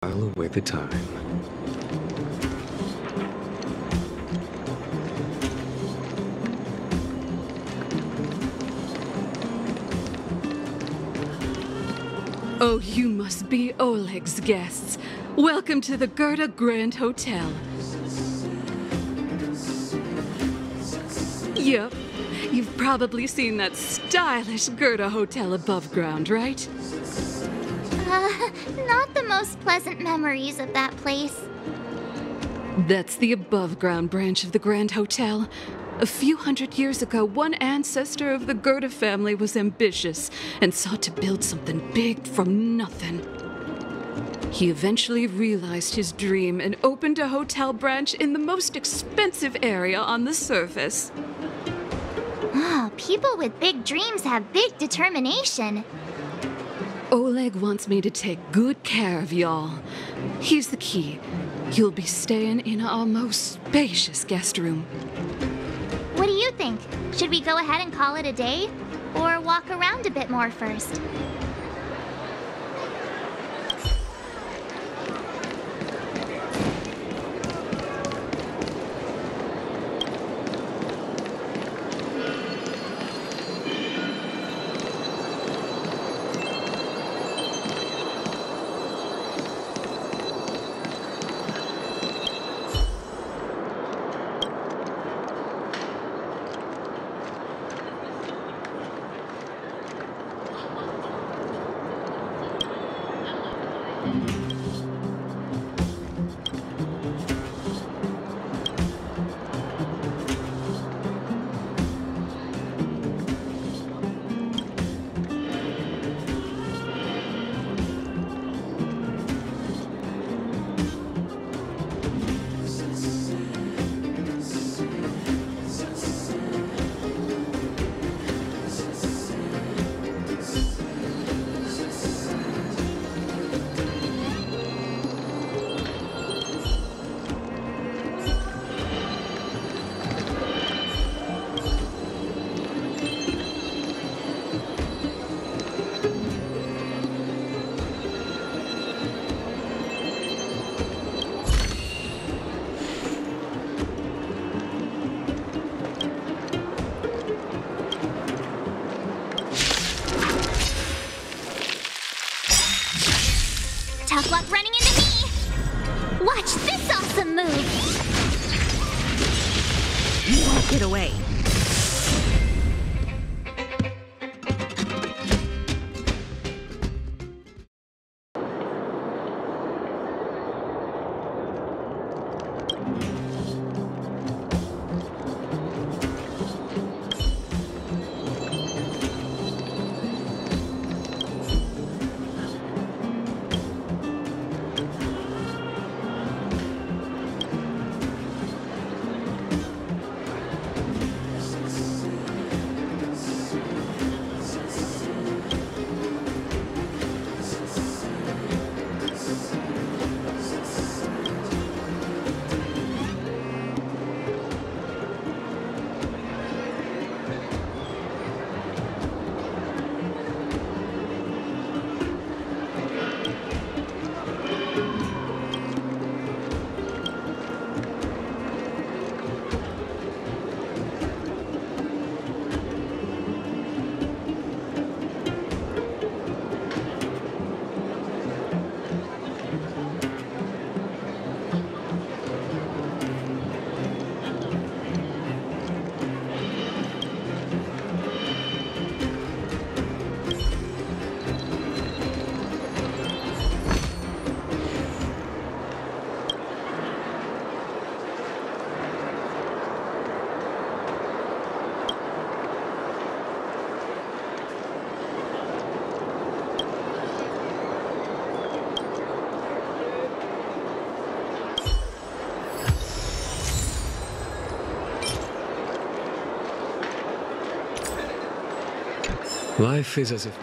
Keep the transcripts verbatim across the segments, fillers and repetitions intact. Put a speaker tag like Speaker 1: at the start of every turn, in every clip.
Speaker 1: While away the time.
Speaker 2: Oh, you must be Oleg's guests. Welcome to the Gerda Grand Hotel. Yep, you've probably seen that stylish Gerda Hotel above ground, right?
Speaker 3: Uh, not the most pleasant memories of that place.
Speaker 2: That's the above-ground branch of the Grand Hotel. A few hundred years ago, one ancestor of the Gerda family was ambitious and sought to build something big from nothing. He eventually realized his dream and opened a hotel branch in the most expensive area on the surface.
Speaker 3: Oh, people with big dreams have big determination.
Speaker 2: Oleg wants me to take good care of y'all. Here's the key. You'll be staying in our most spacious guest room.
Speaker 3: What do you think? Should we go ahead and call it a day? Or walk around a bit more first? Tough luck running into me! Watch this awesome move!
Speaker 4: You won't get away.
Speaker 1: Life is as if...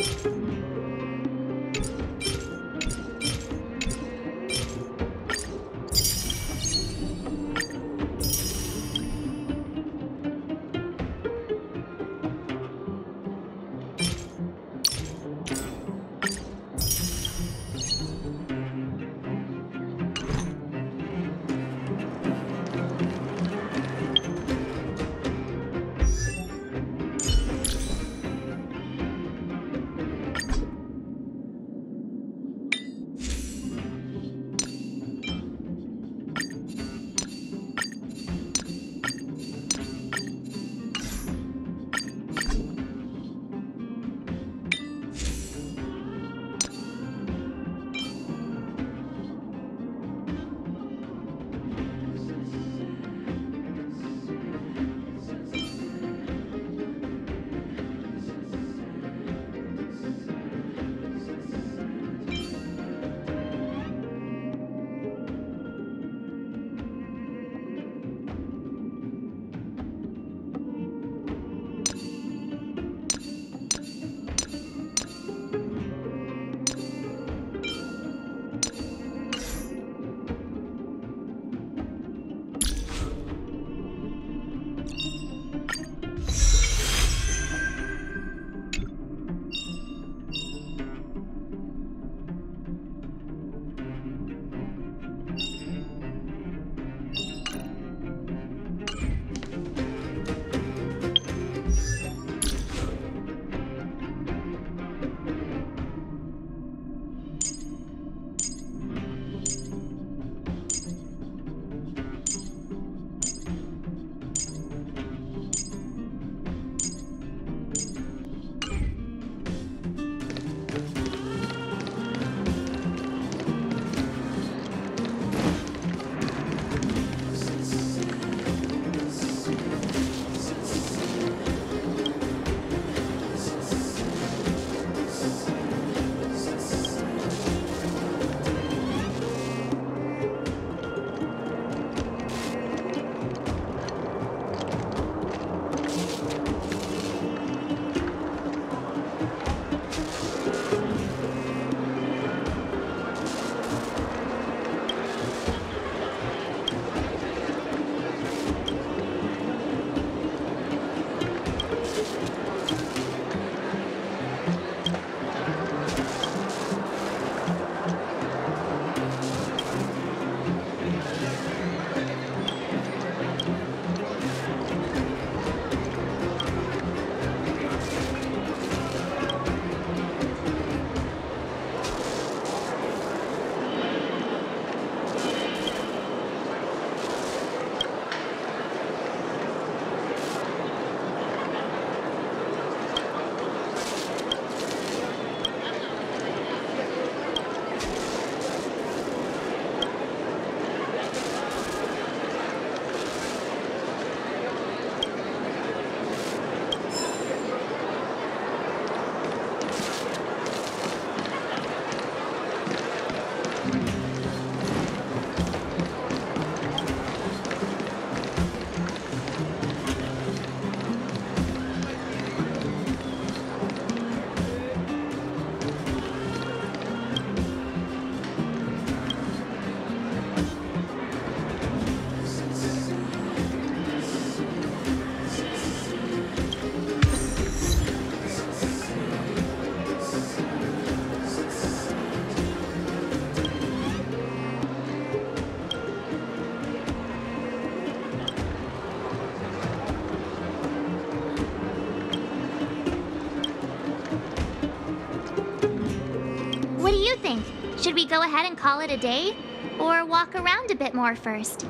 Speaker 3: Should we go ahead and call it a day? Or walk around a bit more first?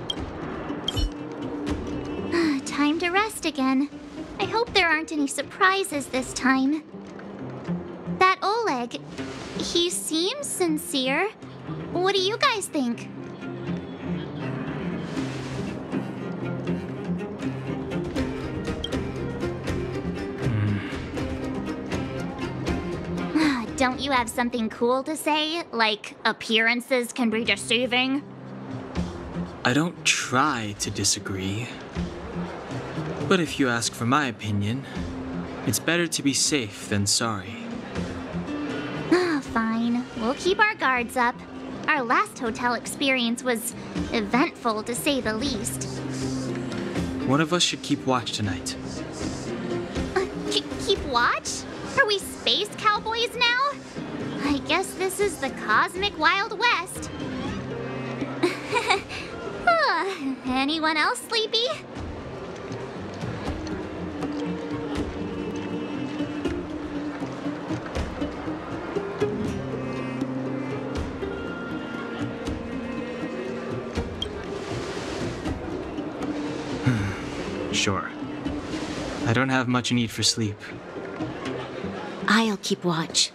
Speaker 3: Time to rest again. I hope there aren't any surprises this time. That Oleg, he seems sincere. What do you guys think? Don't you have something cool to say? Like, appearances can be deceiving?
Speaker 4: I don't try to disagree. But if you ask for my opinion, it's better to be safe than sorry.
Speaker 3: we'll keep our guards up. Our last hotel experience was eventful, to say the least.
Speaker 4: One of us should keep watch tonight.
Speaker 3: Uh, k- keep watch? Are we space cowboys now? I guess this is the cosmic Wild West. Anyone else sleepy?
Speaker 4: Sure. I don't have much need for sleep.
Speaker 5: I'll keep watch.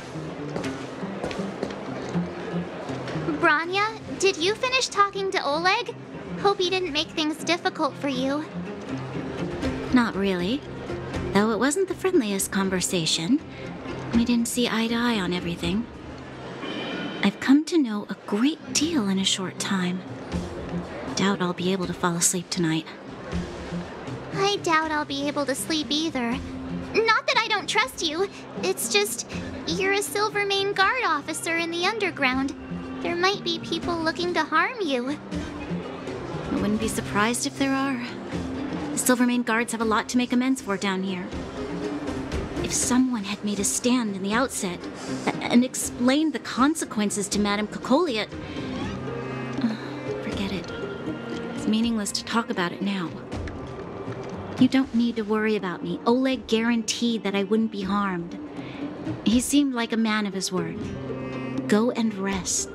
Speaker 3: Branya, did you finish talking to Oleg? Hope he didn't make things difficult for you.
Speaker 5: Not really. Though it wasn't the friendliest conversation. We didn't see eye to eye on everything. I've come to know a great deal in a short time. Doubt I'll be able to fall asleep tonight.
Speaker 3: I doubt I'll be able to sleep either. Not that I don't trust you. It's just, you're a Silvermane Guard officer in the underground. There might be people looking to harm you.
Speaker 5: I wouldn't be surprised if there are. The Silvermane Guards have a lot to make amends for down here. If someone had made a stand in the outset and explained the consequences to Madame Cocolia, uh, forget it. It's meaningless to talk about it now. You don't need to worry about me. Oleg guaranteed that I wouldn't be harmed. He seemed like a man of his word. Go and rest.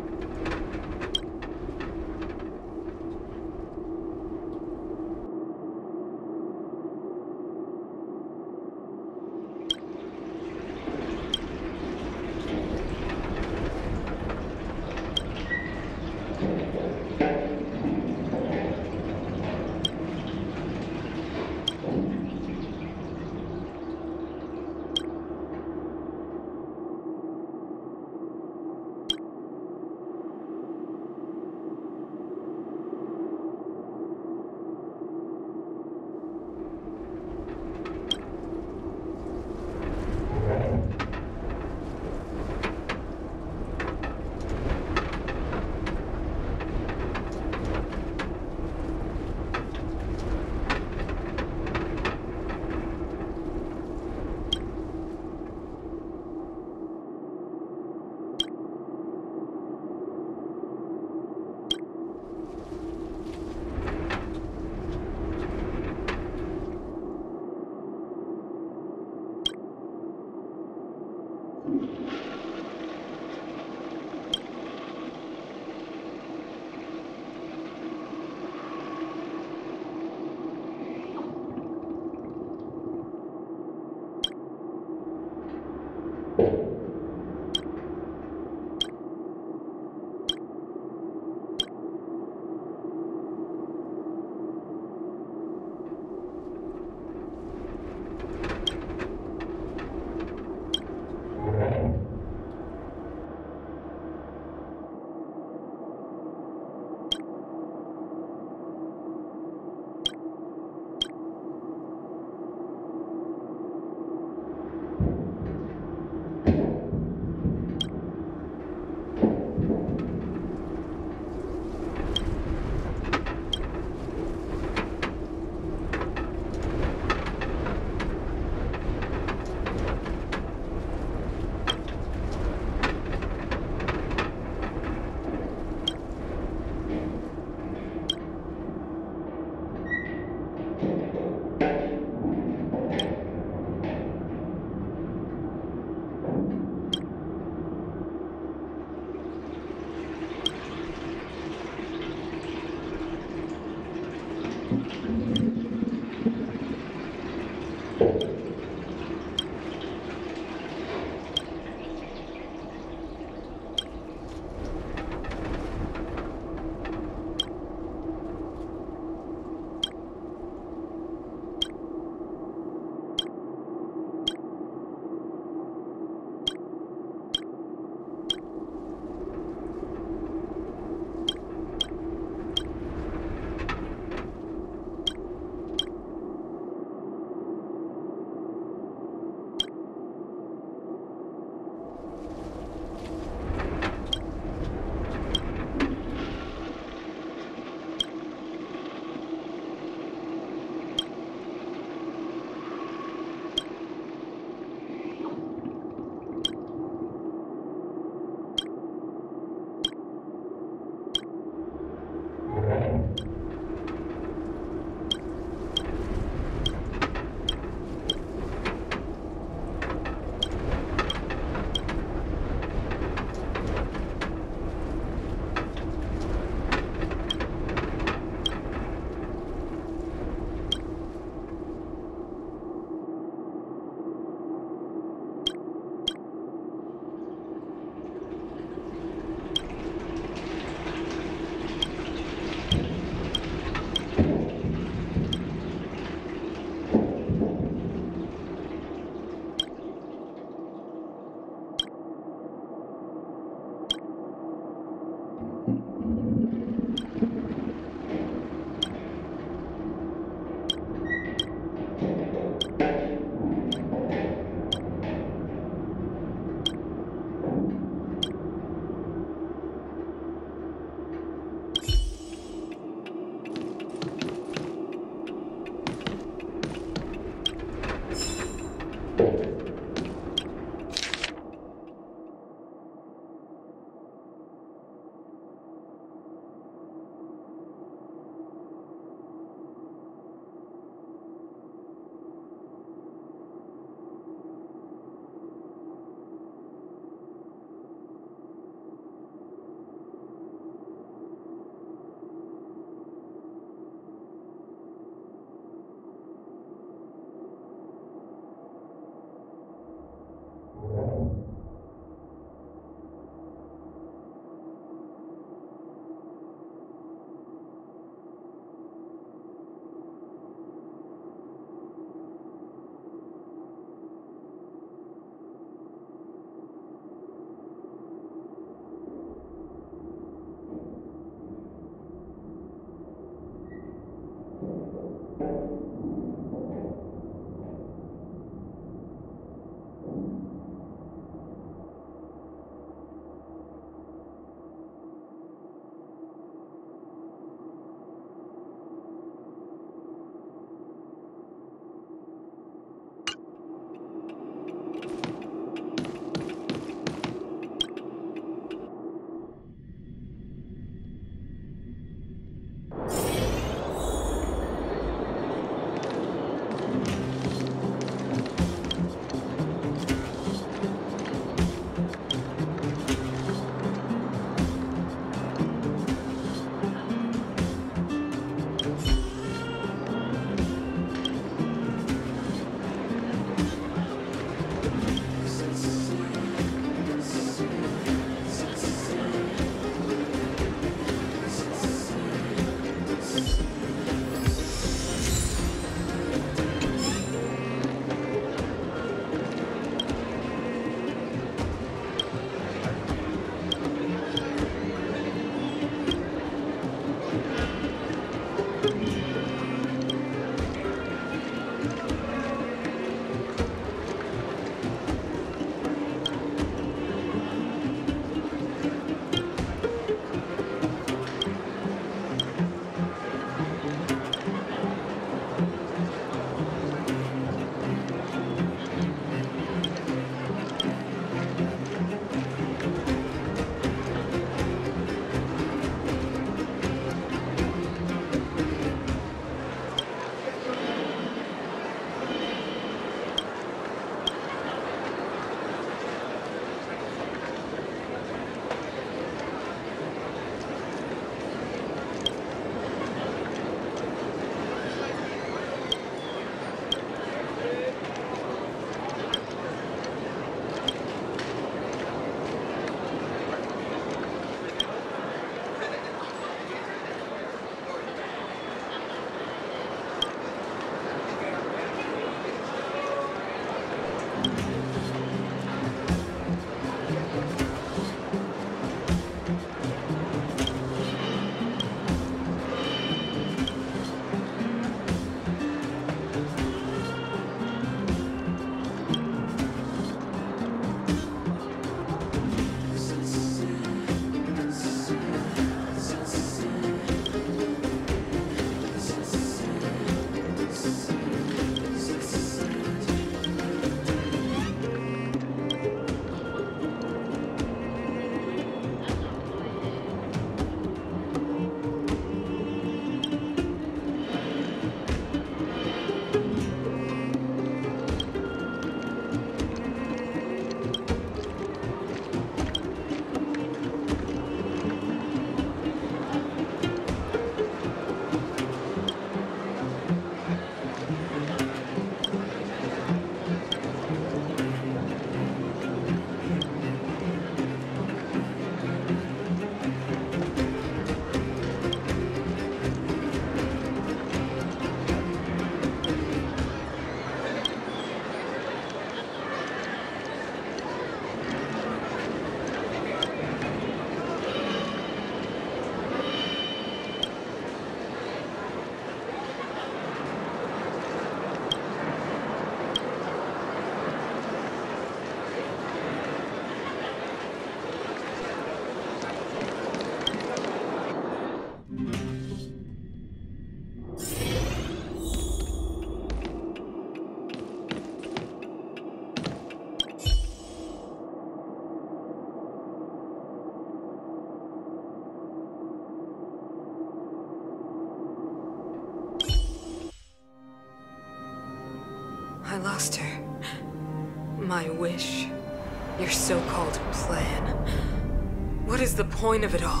Speaker 6: I lost her. My wish. Your so-called plan. What is the point of it all?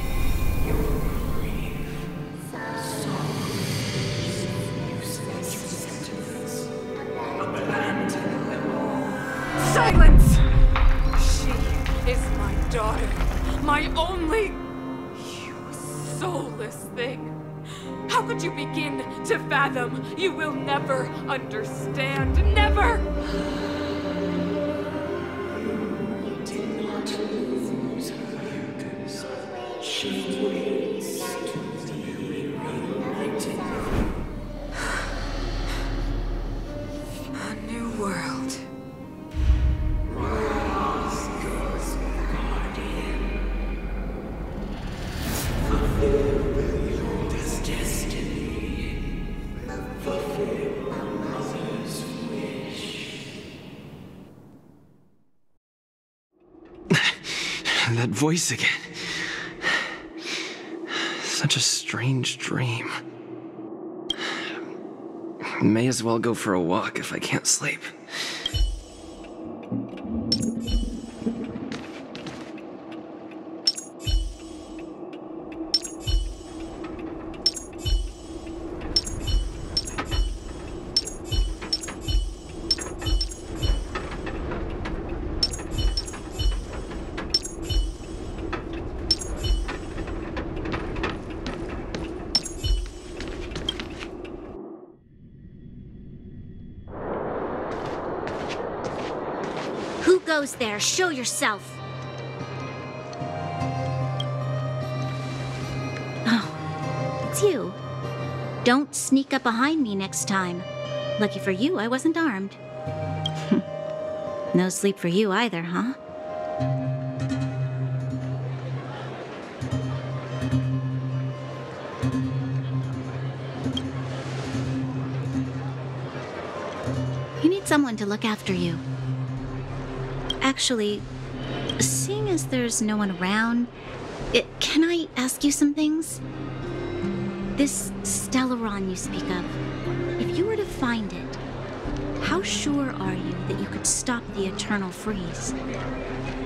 Speaker 6: Silence! She is my daughter. My only... You soulless thing. How could you begin to fathom? You will never understand. Never! A new world.
Speaker 4: That voice again. Such a strange dream. May as well go for a walk if I can't sleep.
Speaker 5: Who goes there? Show yourself. Oh, it's you. Don't sneak up behind me next time. Lucky for you, I wasn't armed. No sleep for you either, huh? You need someone to look after you. Actually, seeing as there's no one around, it, can I ask you some things? This Stellaron you speak of, if you were to find it, how sure are you that you could stop the eternal freeze?